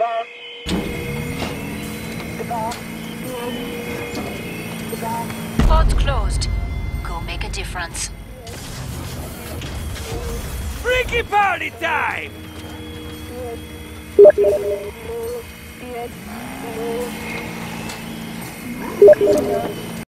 Pod's closed. Go make a difference. Freaky party time!